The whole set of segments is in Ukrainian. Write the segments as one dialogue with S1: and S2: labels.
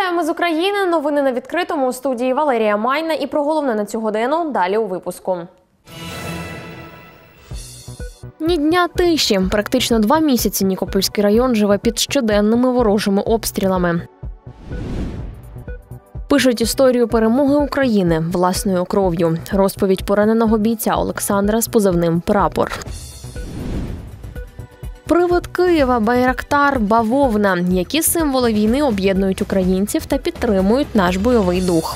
S1: Вітаємо з України. Новини на відкритому. У студії Валерія Майна. І про головне на цю годину далі у випуску. Ні дня тиші. Практично 2 місяці Нікопольський район живе під щоденними ворожими обстрілами. Пишуть історію перемоги України власною кров'ю. Розповідь пораненого бійця Олександра з позивним «Прапор». Привид Києва, Байрактар, Бавовна. Які символи війни об'єднують українців та підтримують наш бойовий дух?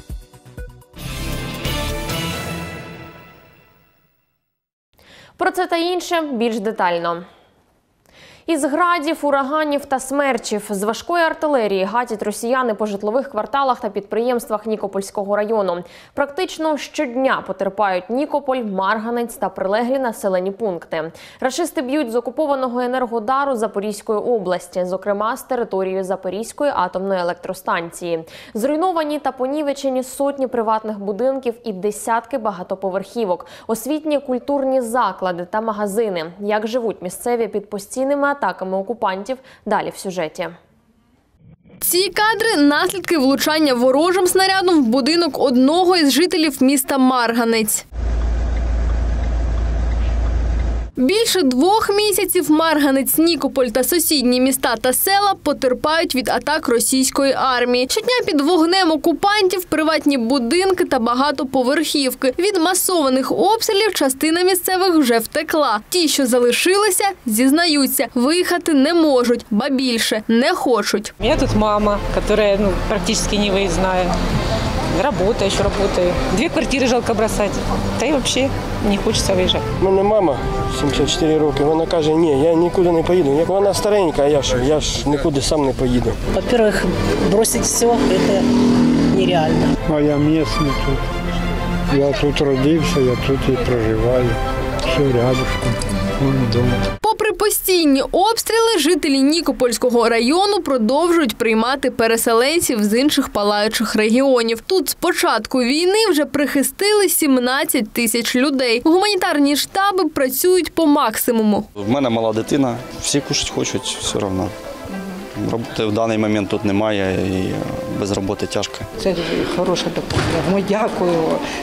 S1: Про це та інше більш детально. Із градів, ураганів та смерчів, з важкої артилерії гатять росіяни по житлових кварталах та підприємствах Нікопольського району. Практично щодня потерпають Нікополь, Марганець та прилеглі населені пункти. Рашисти б'ють з окупованого Енергодару Запорізької області, зокрема з території Запорізької атомної електростанції. Зруйновані та понівечені сотні приватних будинків і десятки багатоповерхівок, освітні культурні заклади та магазини. Як живуть місцеві під постійними атаками окупантів, далі в сюжеті.
S2: Ці кадри – наслідки влучання ворожим снарядом в будинок одного із жителів міста Марганець. Більше 2 місяців Марганець, Нікополь та сусідні міста та села потерпають від атак російської армії. Щодня під вогнем окупантів приватні будинки та багатоповерхівки. Від масованих обстрілів частина місцевих вже втекла. Ті, що залишилися, зізнаються, виїхати не можуть, ба більше – не хочуть.
S3: У мене тут мама, яка практично не виїздна. Работа, еще работаю. 2 квартири жалко бросать. Та й взагалі не хочеться виїжджати.
S4: У мене мама 74 роки. Вона каже, ні, я нікуди не поїду. Як вона старенька, я ж нікуди сам не поїду.
S5: Во-первых, бросить все – це нереально.
S6: А я місцевий тут. Я тут родився, я тут і проживаю. Все рядышком. Вон вдома.
S2: Попри постійні обстріли, жителі Нікопольського району продовжують приймати переселенців з інших палаючих регіонів. Тут з початку війни вже прихистили 17 тисяч людей. Гуманітарні штаби працюють по максимуму.
S7: У мене мала дитина, всі кушати хочуть, все одно. Роботи в даний момент тут немає і без роботи тяжко.
S5: Це хороша допомога. Дякую,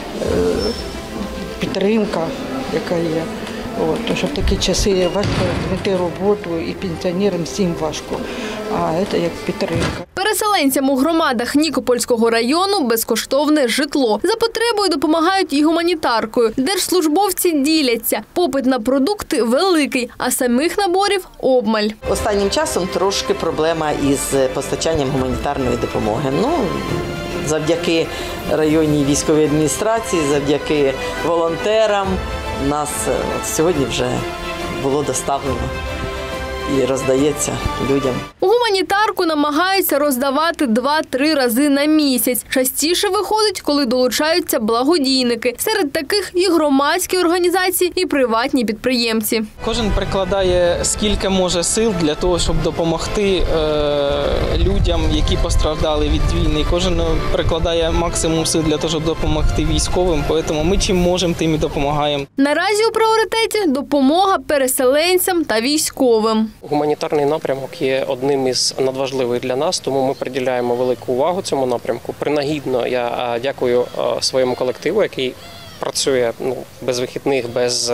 S5: підтримка, яка є. Тому що в такі часи важко знайти роботу і пенсіонерам всім важко, а це як підтримка.
S2: Переселенцям у громадах Нікопольського району безкоштовне житло. За потребою допомагають і гуманітаркою. Держслужбовці діляться. Попит на продукти великий, а самих наборів обмаль.
S8: Останнім часом трошки проблема із постачанням гуманітарної допомоги. Завдяки районній військовій адміністрації, завдяки волонтерам нас сьогодні вже було доставлено і роздається людям.
S2: Гуманітарку намагаються роздавати 2-3 рази на місяць. Частіше виходить, коли долучаються благодійники. Серед таких і громадські організації, і приватні підприємці.
S9: Кожен прикладає скільки може сил для того, щоб допомогти людям, які постраждали від війни. Кожен прикладає максимум сил для того, щоб допомогти військовим. Тому ми чим можемо, тим і допомагаємо.
S2: Наразі у пріоритеті допомога переселенцям та військовим.
S10: Гуманітарний напрямок є одним із надважливих для нас, тому ми приділяємо велику увагу цьому напрямку. Принагідно я дякую своєму колективу, який працює без вихідних, без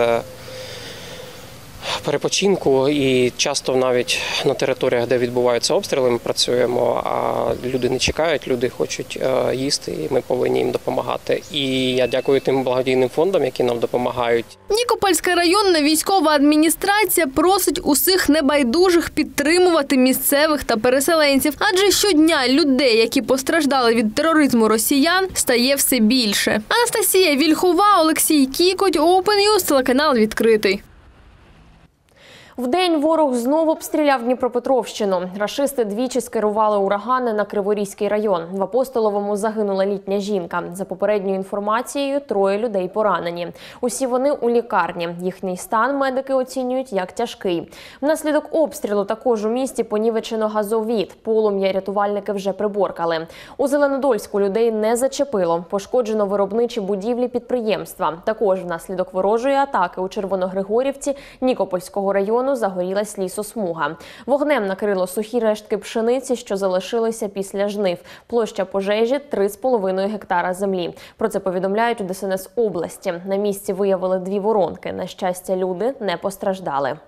S10: перепочинку і часто навіть на територіях, де відбуваються обстріли, ми працюємо, а люди не чекають, люди хочуть їсти і ми повинні їм допомагати. І я дякую тим благодійним фондам, які нам допомагають.
S2: Нікопольська районна військова адміністрація просить усіх небайдужих підтримувати місцевих та переселенців, адже щодня людей, які постраждали від тероризму росіян, стає все більше. Анастасія Вільхова, Олексій Кікоть, Open News, телеканал «Відкритий».
S1: Вдень ворог знову обстріляв Дніпропетровщину. Рашисти двічі скерували урагани на Криворізький район. В Апостоловому загинула літня жінка. За попередньою інформацією, 3 людей поранені. Усі вони у лікарні. Їхній стан медики оцінюють як тяжкий. Внаслідок обстрілу також у місті понівечено газовід. Полум'я рятувальники вже приборкали. У Зеленодольську людей не зачепило. Пошкоджено виробничі будівлі підприємства. Також внаслідок ворожої атаки у Червоногригорівці Нікопольського району регіону загорілась лісосмуга. Вогнем накрило сухі рештки пшениці, що залишилися після жнив. Площа пожежі – 3,5 гектара землі. Про це повідомляють у ДСНС області. На місці виявили 2 воронки. На щастя, люди не постраждали.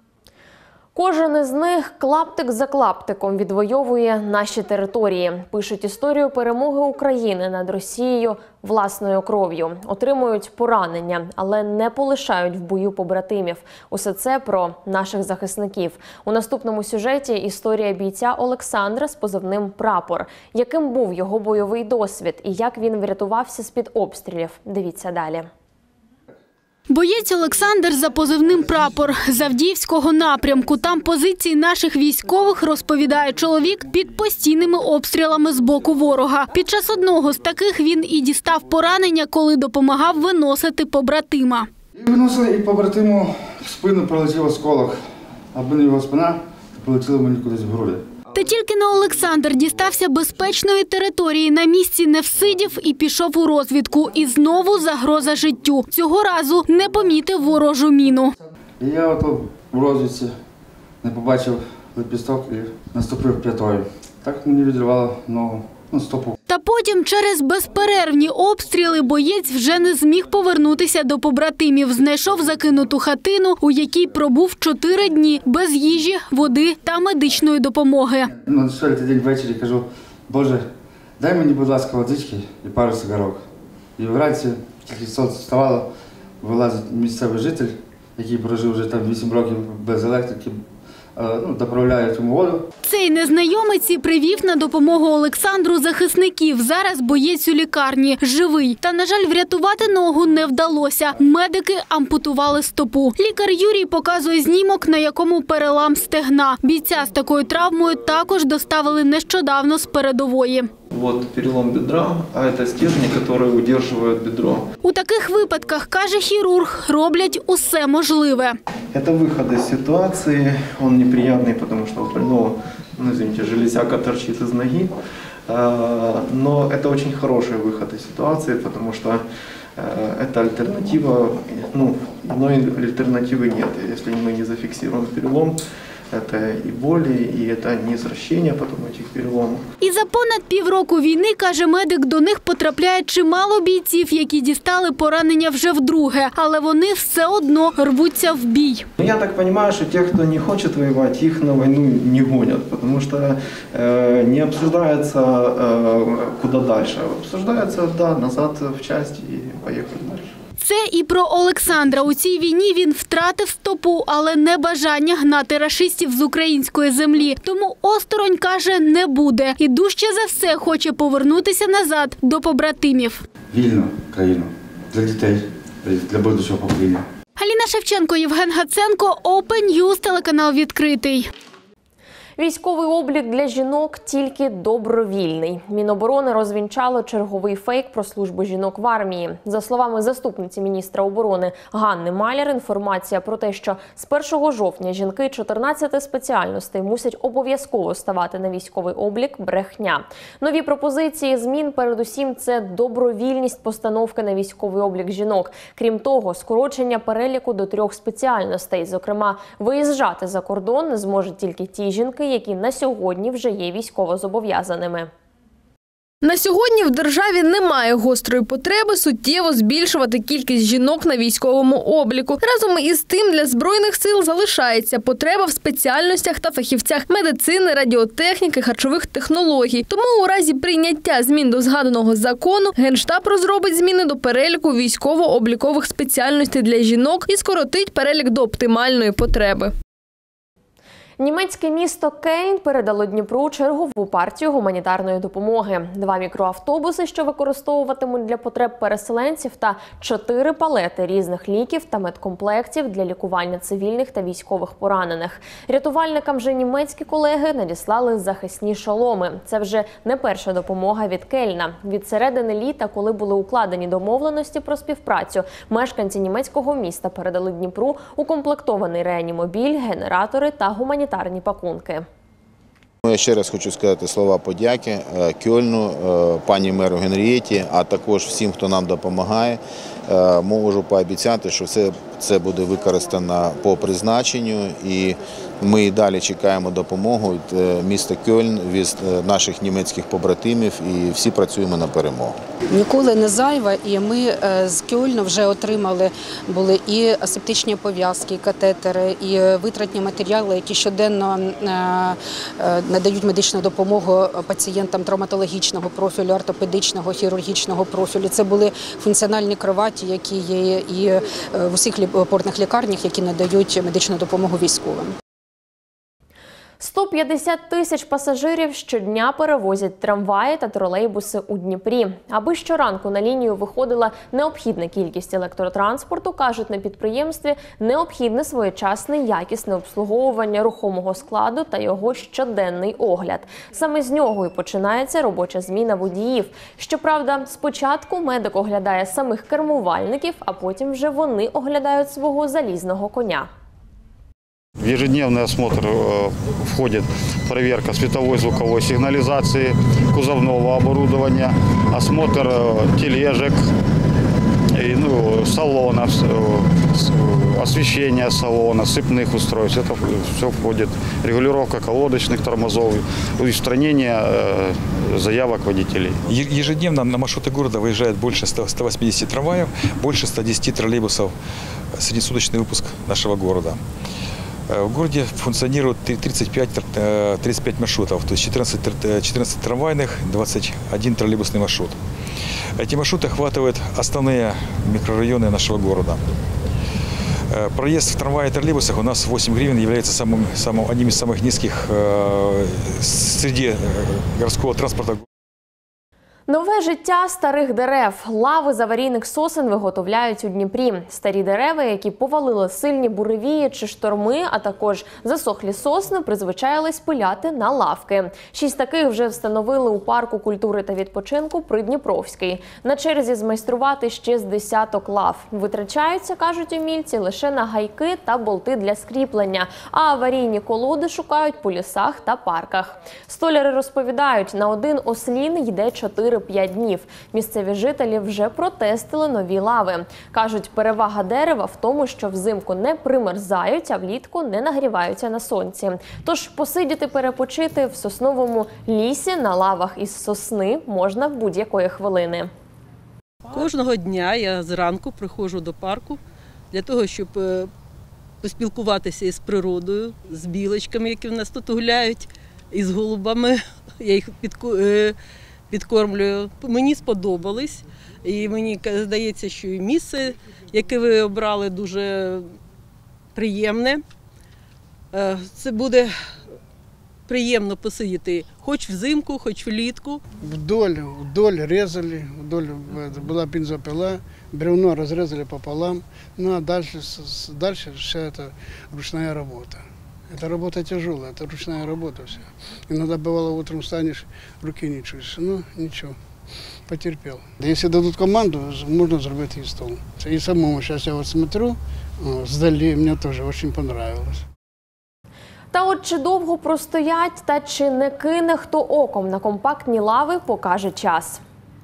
S1: Кожен із них клаптик за клаптиком відвоює наші території. Пишуть історію перемоги України над Росією власною кров'ю. Отримують поранення, але не полишають в бою побратимів. Усе це про наших захисників. У наступному сюжеті історія бійця Олександра з позивним «Прапор». Яким був його бойовий досвід і як він врятувався з-під обстрілів. Дивіться далі.
S2: Боєць Олександр за позивним «Прапор» з Авдіївського напрямку. Там позиції наших військових, розповідає чоловік, під постійними обстрілами з боку ворога. Під час одного з таких він і дістав поранення, коли допомагав виносити побратима.
S11: Виносили, і побратиму в спину прилетів осколок, аби його спина полетіла мені кудись в груди.
S2: Та тільки на Олександр дістався безпечної території, на місці не всидів і пішов у розвідку. І знову загроза життю. Цього разу не помітив ворожу міну.
S11: І я ото в розвідці не побачив лепісток і наступив п'ятою. Так мені відривало ногу, стопу.
S2: Та потім через безперервні обстріли боєць вже не зміг повернутися до побратимів. Знайшов закинуту хатину, у якій пробув 4 дні без їжі, води та медичної допомоги.
S11: На 4-й день ввечері кажу: Боже, дай мені, будь ласка, водички і пару цигарок. І вранці, тільки сонце вставало, вилазить місцевий житель, який прожив вже там 8 років без електрики, доправляє йому воду.
S2: Цей незнайомець і привів на допомогу Олександру захисників. Зараз боєць у лікарні, живий. Та, на жаль, врятувати ногу не вдалося. Медики ампутували стопу. Лікар Юрій показує знімок, на якому перелам стегна. Бійця з такою травмою також доставили нещодавно з передової.
S12: Вот перелом бедра, а это стержни, которые удерживают бедро.
S2: У таких випадках, каже хірург, роблять усе можливе.
S12: Это выход из ситуации, он неприятный, потому что у больного, железяка торчит из ноги. Но это очень хороший выход из ситуации, потому что это альтернатива, иной альтернативы нет. Если мы не зафиксируем перелом, це і болі, і це не зрощення потім цих переломів.
S2: І за понад півроку війни, каже медик, до них потрапляє чимало бійців, які дістали поранення вже вдруге. Але вони все одно рвуться в бій.
S12: Я так розумію, що ті, хто не хоче воювати, їх на війну не гонять, тому що не обсуждається, куди далі. Обсуждається, назад в часть і поїхали далі.
S2: Це і про Олександра. У цій війні він втратив стопу, але не бажання гнати рашистів з української землі. Тому осторонь, каже, не буде. І дужче за все хоче повернутися назад до побратимів.
S11: Вільну країну для дітей, для будущого покоління.
S2: Аліна Шевченко, Євген Гаценко, Open News, телеканал «Відкритий».
S1: Військовий облік для жінок тільки добровільний. Міноборони розвінчало черговий фейк про службу жінок в армії. За словами заступниці міністра оборони Ганни Маляр, інформація про те, що з 1 жовтня жінки 14 спеціальностей мусять обов'язково ставати на військовий облік – брехня. Нові пропозиції змін, передусім, це добровільність постановки на військовий облік жінок. Крім того, скорочення переліку до 3 спеціальностей. Зокрема, виїжджати за кордон зможуть тільки ті жінки, які на сьогодні вже є військовозобов'язаними.
S2: На сьогодні в державі немає гострої потреби суттєво збільшувати кількість жінок на військовому обліку. Разом із тим для Збройних сил залишається потреба в спеціальностях та фахівцях медицини, радіотехніки, харчових технологій. Тому у разі прийняття змін до згаданого закону Генштаб розробить зміни до переліку військово-облікових спеціальностей для жінок і скоротить перелік до оптимальної потреби.
S1: Німецьке місто Кельн передало Дніпру чергову партію гуманітарної допомоги. 2 мікроавтобуси, що використовуватимуть для потреб переселенців, та 4 палети різних ліків та медкомплектів для лікування цивільних та військових поранених. Рятувальникам же німецькі колеги надіслали захисні шоломи. Це вже не перша допомога від Кельна. Від середини літа, коли були укладені домовленості про співпрацю, мешканці німецького міста передали Дніпру укомплектований реанімобіль, генератори та гуманітарні пакунки.
S13: Я ще раз хочу сказати слова подяки Кельну, пані меру Генрієті, а також всім, хто нам допомагає. можу пообіцяти, що це буде використано по призначенню, і ми і далі чекаємо допомогу від міста Кельн, від наших німецьких побратимів, і всі працюємо на перемогу.
S14: Ніколи не зайва, і ми з Кельну вже отримали були і асептичні пов'язки, і катетери, і витратні матеріали, які щоденно надають медичну допомогу пацієнтам травматологічного профілю, ортопедичного, хірургічного профілю. Це були функціональні кроваті, які є і в усіх опорних лікарнях, які надають медичну допомогу військовим.
S1: 150 тисяч пасажирів щодня перевозять трамваї та тролейбуси у Дніпрі. Аби щоранку на лінію виходила необхідна кількість електротранспорту, кажуть на підприємстві, необхідне своєчасне якісне обслуговування рухомого складу та його щоденний огляд. Саме з нього і починається робоча зміна водіїв. Щоправда, спочатку медик оглядає самих кермувальників, а потім вже вони оглядають свого залізного коня.
S15: В ежедневный осмотр входит проверка световой и звуковой сигнализации, кузовного оборудования, осмотр тележек, салона, освещение салона, сцепных устройств. Это все входит. Регулировка колодочных тормозов, устранение заявок водителей.
S16: Ежедневно на маршруты города выезжает больше 180 трамваев, больше 110 троллейбусов. Среднесуточный выпуск нашего города. В городе функционирует 35 маршрутов, то есть 14 трамвайных, 21 троллейбусный маршрут. Эти маршруты охватывают основные микрорайоны нашего города. Проезд в трамвае и троллейбусах у нас 8 гривен является одним из самых низких среди городского транспорта.
S1: Нове життя старих дерев. Лави з аварійних сосен виготовляють у Дніпрі. Старі дерева, які повалили сильні буревії чи шторми, а також засохлі сосни, призвичаїлись пиляти на лавки. 6 таких вже встановили у парку культури та відпочинку Придніпровський. На черзі змайструвати ще з десяток лав. Витрачаються, кажуть умільці, лише на гайки та болти для скріплення, а аварійні колоди шукають по лісах та парках. Столяри розповідають, на один ослін йде 4-5 днів. Місцеві жителі вже протестили нові лави. Кажуть, перевага дерева в тому, що взимку не примерзають, а влітку не нагріваються на сонці. Тож посидіти перепочити в сосновому лісі на лавах із сосни можна будь-якої хвилини.
S17: Кожного дня я зранку приходжу до парку для того, щоб поспілкуватися із природою, з білочками, які в нас тут гуляють, із голубами. Я їх підкормлюю. Мені сподобалось, і мені здається, що і місце, яке ви обрали, дуже приємне. Це буде приємно посидіти хоч взимку, хоч влітку.
S18: Вдоль резали, вдоль була бензопила, бревно разрезали пополам, ну а дальше вся это ручная работа. Это работа тяжелая, это ручная работа вся. Иногда бывало утром встанешь, руки не чуешь. Ну, ничего, потерпел. Если дадут команду, можно сделать и стол. И самому сейчас я вот смотрю, сдали, мне тоже очень понравилось.
S1: Та от чи довго простоять, та чи не кине хто оком на компактні лави, покаже час.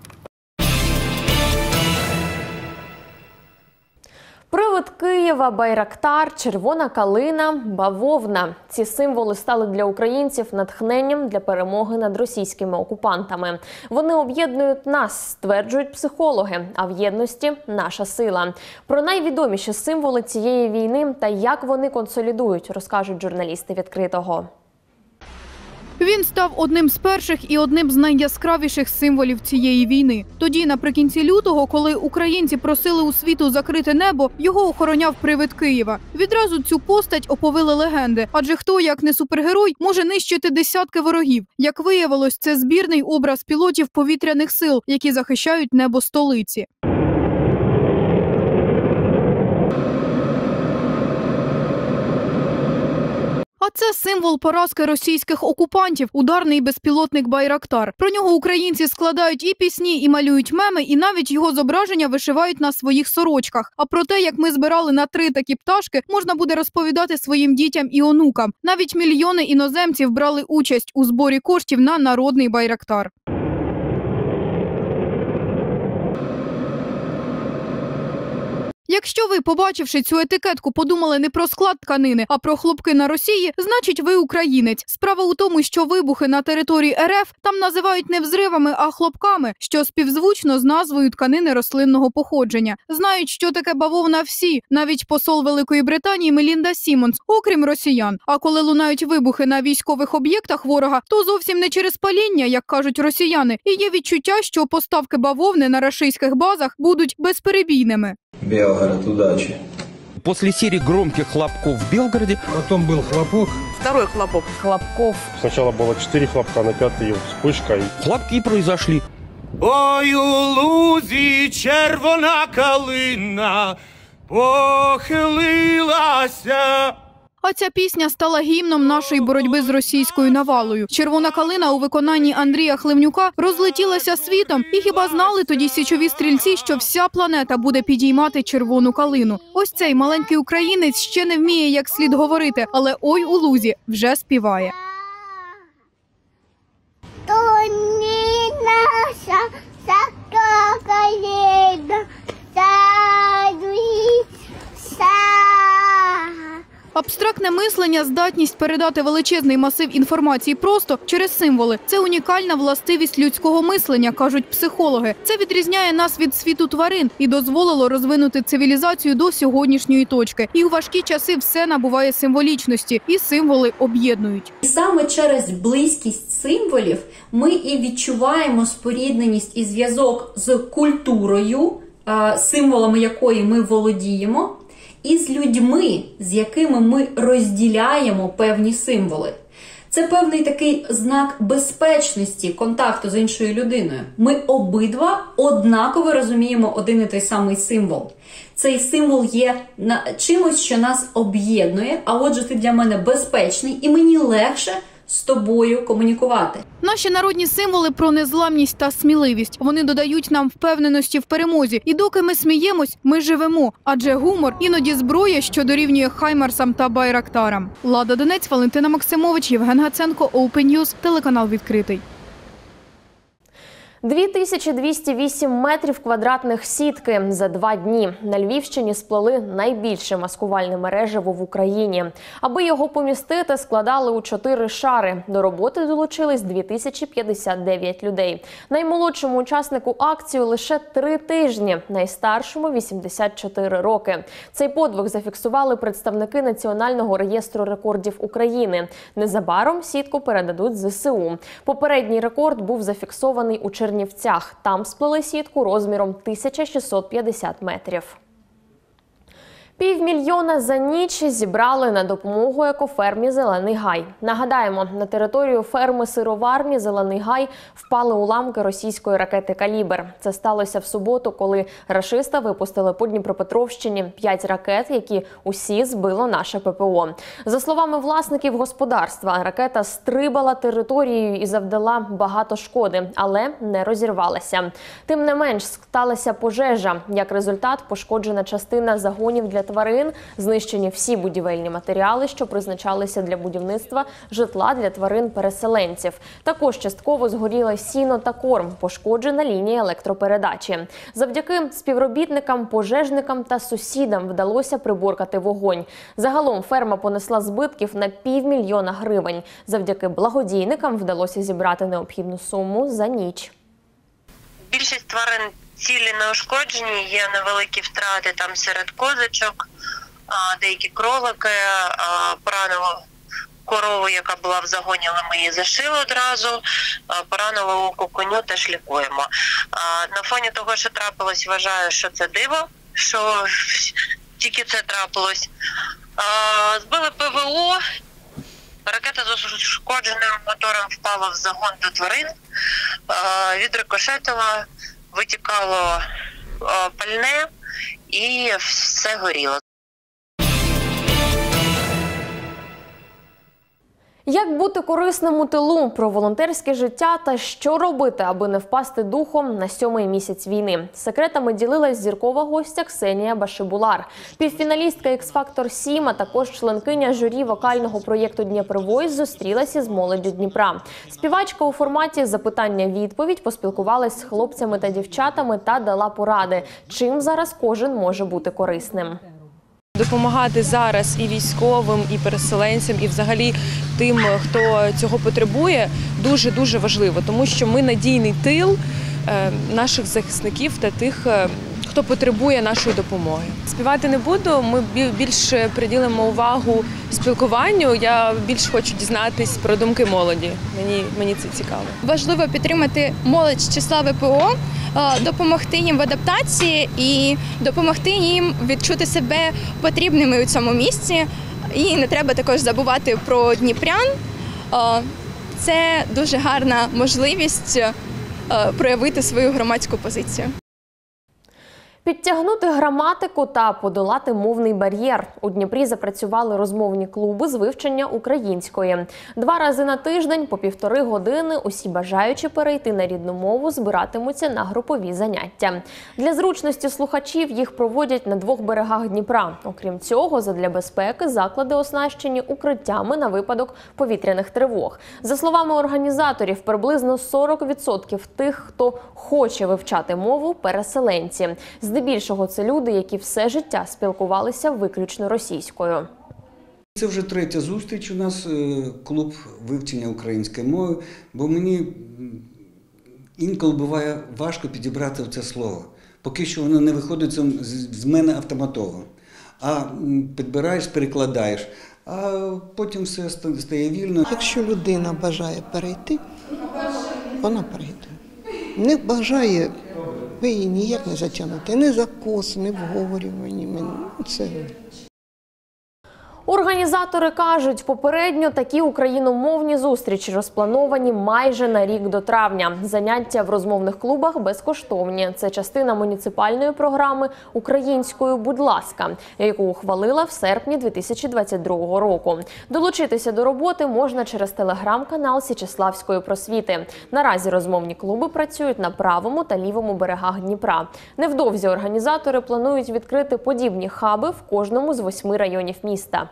S1: Привид Києва, Байрактар, червона калина, бавовна. Ці символи стали для українців натхненням для перемоги над російськими окупантами. Вони об'єднують нас, стверджують психологи, а в єдності – наша сила. Про найвідоміші символи цієї війни та як вони консолідують, розкажуть журналісти «Відкритого».
S19: Він став одним з перших і одним з найяскравіших символів цієї війни. Тоді, наприкінці лютого, коли українці просили у світу закрити небо, його охороняв привид Києва. Відразу цю постать оповили легенди. Адже хто, як не супергерой, може нищити десятки ворогів? Як виявилось, це збірний образ пілотів повітряних сил, які захищають небо столиці. А це символ поразки російських окупантів – ударний безпілотник «Байрактар». Про нього українці складають і пісні, і малюють меми, і навіть його зображення вишивають на своїх сорочках. А про те, як ми збирали на 3 такі пташки, можна буде розповідати своїм дітям і онукам. Навіть мільйони іноземців брали участь у зборі коштів на народний «Байрактар». Якщо ви, побачивши цю етикетку, подумали не про склад тканини, а про хлопки на Росії, значить ви українець. Справа у тому, що вибухи на території РФ там називають не взривами, а хлопками, що співзвучно з назвою тканини рослинного походження. Знають, що таке бавовна всі, навіть посол Великої Британії Мелінда Сімонс, окрім росіян. А коли лунають вибухи на військових об'єктах ворога, то зовсім не через паління, як кажуть росіяни, і є відчуття, що поставки бавовни на рашистських базах будуть безперебійними.
S20: Белгород, удачи. После серии громких хлопков в Белгороде...
S21: Потом был хлопок.
S22: Второй хлопок.
S23: Хлопков.
S21: Сначала было 4 хлопка, на 5-й вспышка.
S20: Хлопки произошли.
S24: Ой, у лузі червона калина похилилася.
S19: А ця пісня стала гімном нашої боротьби з російською навалою. «Червона калина» у виконанні Андрія Хливнюка розлетілася світом. І хіба знали тоді січові стрільці, що вся планета буде підіймати червону калину? Ось цей маленький українець ще не вміє як слід говорити, але «Ой у лузі» вже співає.
S25: То не наша сака калина,
S19: Абстрактне мислення – здатність передати величезний масив інформації просто через символи. Це унікальна властивість людського мислення, кажуть психологи. Це відрізняє нас від світу тварин і дозволило розвинути цивілізацію до сьогоднішньої точки. І у важкі часи все набуває символічності, і символи об'єднують.
S26: Саме через близькість символів ми і відчуваємо спорідненість і зв'язок з культурою, символами якої ми володіємо, і з людьми, з якими ми розділяємо певні символи. Це певний такий знак безпечності контакту з іншою людиною. Ми обидва однаково розуміємо один і той самий символ. Цей символ є чимось, що нас об'єднує, а отже ти для мене безпечний і мені легше з тобою комунікувати.
S19: Наші народні символи про незламність та сміливість. Вони додають нам впевненості в перемозі. І доки ми сміємось, ми живемо. Адже гумор іноді зброя, що дорівнює хаймарсам та байрактарам. Лада Донець, Валентина Максимович, Євген Гаценко, Open News, телеканал «Відкритий».
S1: 2208 метрів квадратних сітки за 2 дні. На Львівщині сплели найбільше маскувальне мережево в Україні. Аби його помістити, складали у 4 шари. До роботи долучились 2059 людей. Наймолодшому учаснику акції лише 3 тижні, найстаршому – 84 роки. Цей подвиг зафіксували представники Національного реєстру рекордів України. Незабаром сітку передадуть ЗСУ. Попередній рекорд був зафіксований у Чернівцях. Там сплели сітку розміром 1650 метрів. 500 000 за ніч зібрали на допомогу екофермі «Зелений гай». Нагадаємо, на територію ферми-сироварні «Зелений гай» впали уламки російської ракети «Калібр». Це сталося в суботу, коли рашисти випустили по Дніпропетровщині 5 ракет, які усі збило наше ППО. За словами власників господарства, ракета стрибала територією і завдала багато шкоди, але не розірвалася. Тим не менш, сталася пожежа. Як результат, пошкоджена частина загонів для тварин, знищені всі будівельні матеріали, що призначалися для будівництва житла для тварин-переселенців. Також частково згоріли сіно та корм, пошкоджена лінія електропередачі. Завдяки співробітникам, пожежникам та сусідам вдалося приборкати вогонь. Загалом ферма понесла збитків на 500 000 гривень. Завдяки благодійникам вдалося зібрати необхідну суму за ніч.
S27: Більшість тварин цілі неушкоджені, є невеликі втрати там серед козочок, деякі кролики, поранило корову, яка була в загоні, але ми її зашили одразу, поранило коню, теж лікуємо. На фоні того, що трапилось, вважаю, що це диво, що тільки це трапилось. Збили ПВО, ракета з ушкодженим мотором впала в загон до тварин, відрикошетила, витікало пальне і все горіло.
S1: Як бути корисним у тилу, про волонтерське життя та що робити, аби не впасти духом на 7-й місяць війни. Секретами ділилась зіркова гостя Ксенія Башибулар. Півфіналістка X-Factor 7, а також членкиня журі вокального проєкту «Дніпро Войс» зустрілася з молоддю Дніпра. Співачка у форматі запитання-відповідь поспілкувалась з хлопцями та дівчатами та дала поради, чим зараз кожен може бути корисним.
S3: Допомагати зараз і військовим, і переселенцям, і взагалі тим, хто цього потребує, дуже-дуже важливо, тому що ми надійний тил наших захисників та тих, хто потребує нашої допомоги. Співати не буду, ми більше приділимо увагу спілкуванню, я більше хочу дізнатись про думки молоді, мені це цікаво.
S4: Важливо підтримати молодь з числа ВПО, допомогти їм в адаптації і допомогти їм відчути себе потрібними у цьому місці. І не треба також забувати про дніпрян. Це дуже гарна можливість проявити свою громадську позицію.
S1: Підтягнути граматику та подолати мовний бар'єр. У Дніпрі запрацювали розмовні клуби з вивчення української. 2 рази на тиждень по 1,5 години усі бажаючі перейти на рідну мову збиратимуться на групові заняття. Для зручності слухачів їх проводять на 2 берегах Дніпра. Окрім цього, задля безпеки заклади оснащені укриттями на випадок повітряних тривог. За словами організаторів, приблизно 40% тих, хто хоче вивчати мову – переселенці. Здебільшого це люди, які все життя спілкувалися виключно російською.
S5: Це вже 3-я зустріч у нас, клуб вивчення української мови, бо мені інколи буває важко підібрати це слово. Поки що воно не виходить з мене автоматово. А підбираєш, перекладаєш, а потім все стає вільно.
S6: Якщо людина бажає перейти, вона перейде. Не бажає, ви її ніяк не затягнете, ні за кос, ні в говорі. Це...
S1: Організатори кажуть, попередньо такі україномовні зустрічі розплановані майже на рік до травня. Заняття в розмовних клубах безкоштовні. Це частина муніципальної програми «Українською, будь ласка», яку ухвалила в серпні 2022 року. Долучитися до роботи можна через телеграм-канал Січеславської просвіти. Наразі розмовні клуби працюють на правому та лівому берегах Дніпра. Невдовзі організатори планують відкрити подібні хаби в кожному з 8 районів міста.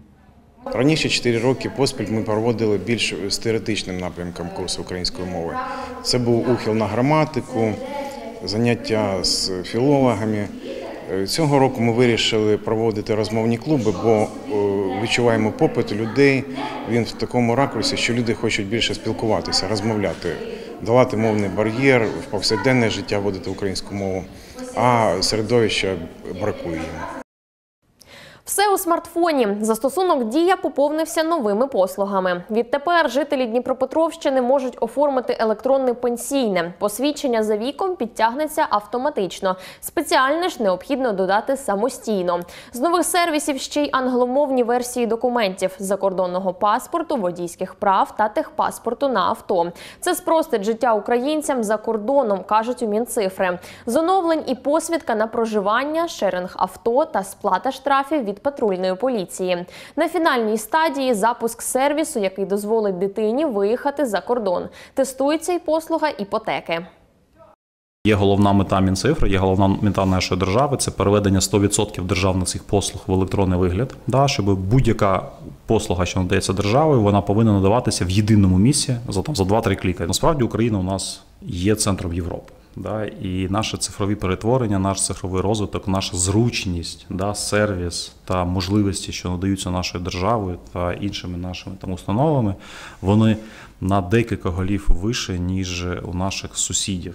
S7: Раніше 4 роки поспіль ми проводили більш з теоретичним напрямком курсу української мови. Це був ухил на граматику, заняття з філологами. Цього року ми вирішили проводити розмовні клуби, бо відчуваємо попит людей. Він в такому ракурсі, що люди хочуть більше спілкуватися, розмовляти, долати мовний бар'єр, в повсякденне життя вводити українську мову, а середовища бракує їм.
S1: Все у смартфоні. Застосунок «Дія» поповнився новими послугами. Відтепер жителі Дніпропетровщини можуть оформити електронне пенсійне. Посвідчення за віком підтягнеться автоматично. Спеціальне ж необхідно додати самостійно. З нових сервісів ще й англомовні версії документів – закордонного паспорту, водійських прав та техпаспорту на авто. Це спростить життя українцям за кордоном, кажуть у Мінцифри. З оновлень і посвідка на проживання, шеринг авто та сплата штрафів від патрульної поліції. На фінальній стадії запуск сервісу, який дозволить дитині виїхати за кордон. Тестується й послуга іпотеки.
S22: Є головна мета Мінцифри, є головна мета нашої держави – це переведення 100% державних цих послуг в електронний вигляд, щоб будь-яка послуга, що надається державою, вона повинна надаватися в єдиному місці за 2-3 кліки. Насправді Україна у нас є центром Європи. І наше цифрові перетворення, наш цифровий розвиток, наша зручність, сервіс та можливості, що надаються нашою державою та іншими нашими установами, вони на декілька голів вище, ніж у наших сусідів.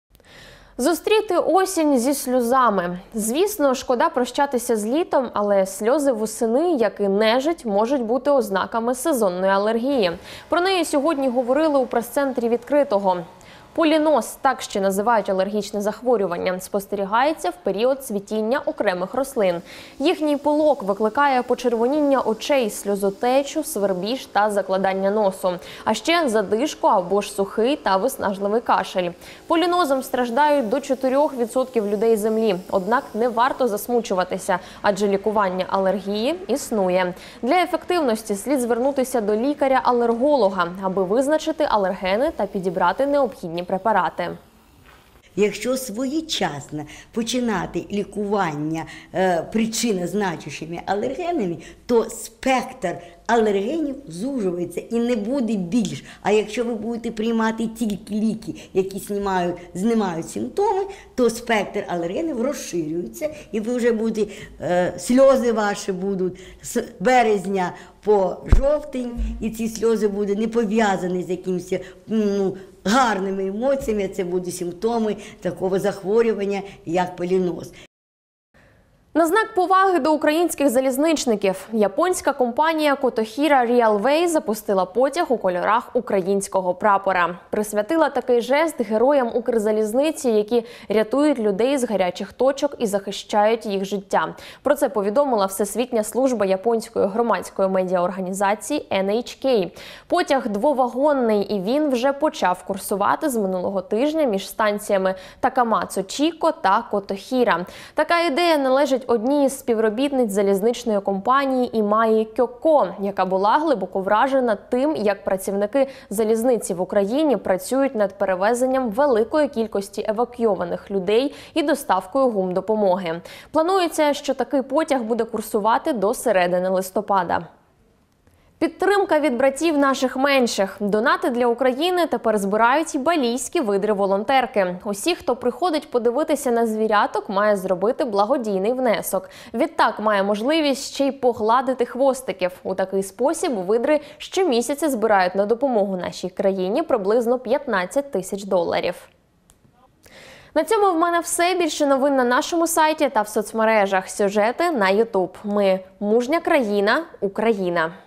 S1: Зустріти осінь зі сльозами. Звісно, шкода прощатися з літом, але сльози восени, як і нежить, можуть бути ознаками сезонної алергії. Про неї сьогодні говорили у прес-центрі «Відкритого». Поліноз, так ще називають алергічне захворювання, спостерігається в період цвітіння окремих рослин. Їхній пилок викликає почервоніння очей, сльозотечу, свербіж та закладання носу. А ще задишку або ж сухий та виснажливий кашель. Полінозом страждають до 4% людей Землі. Однак не варто засмучуватися, адже лікування алергії існує. Для ефективності слід звернутися до лікаря-алерголога, аби визначити алергени та підібрати необхідні препарати.
S2: Якщо своєчасно починати лікування причинозначущими алергенами, то спектр алергенів зужується і не буде більш. А якщо ви будете приймати тільки ліки, які знімають симптоми, то спектр алергенів розширюється, і ви вже будете, сльози ваші будуть з березня по жовтень, і ці сльози будуть не пов'язані з якимось гарними емоціями, це будуть симптоми такого захворювання, як поліноз.
S1: На знак поваги до українських залізничників японська компанія Котохіра Railway запустила потяг у кольорах українського прапора. Присвятила такий жест героям Укрзалізниці, які рятують людей з гарячих точок і захищають їх життя. Про це повідомила Всесвітня служба японської громадської медіаорганізації NHK. Потяг двовагонний, і він вже почав курсувати з минулого тижня між станціями Такамацу-Чіко та Котохіра. Така ідея належить одній із співробітниць залізничної компанії Імаї Кьоко, яка була глибоко вражена тим, як працівники залізниці в Україні працюють над перевезенням великої кількості евакуйованих людей і доставкою гумдопомоги. Планується, що такий потяг буде курсувати до середини листопада. Підтримка від братів наших менших. Донати для України тепер збирають і балійські видри-волонтерки. Усі, хто приходить подивитися на звіряток, має зробити благодійний внесок. Відтак має можливість ще й погладити хвостиків. У такий спосіб видри щомісяця збирають на допомогу нашій країні приблизно $15 тисяч. На цьому в мене все. Більше новин на нашому сайті та в соцмережах. Сюжети на YouTube. Ми – мужня країна, Україна.